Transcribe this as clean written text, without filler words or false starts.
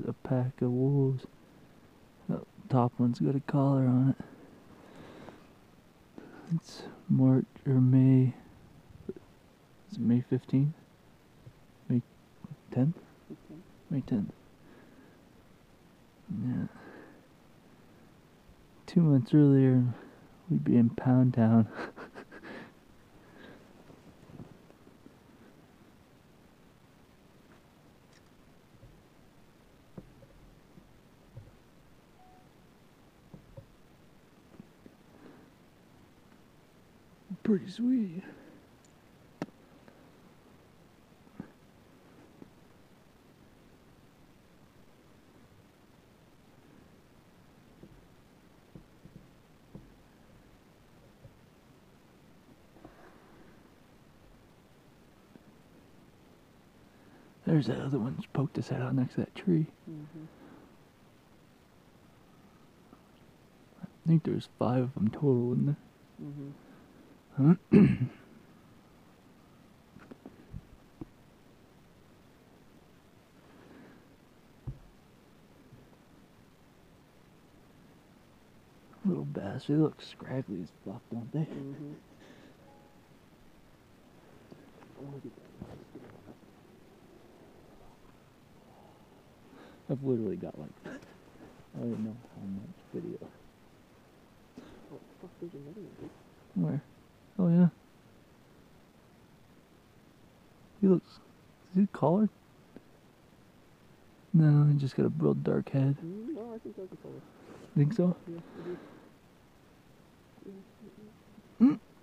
a pack of wolves. The top one's got a collar on it. It's March or May. Is it May 15th? May 10th? Okay. May 10th. Yeah. 2 months earlier, we'd be in Pound Town. Pretty sweet. There's that other one just poked his head out next to that tree. Mm-hmm. I think there's 5 of them total in there. Mm-hmm. Little bass, they look scraggly as fuck, don't they? Mm-hmm. I've literally got like, I don't know how much video. Oh, fuck, there's another one, dude. Where? Oh yeah. He looks, is he collared? No, he just got a real dark head. No, I think that's a color. Think so? Yeah, I do.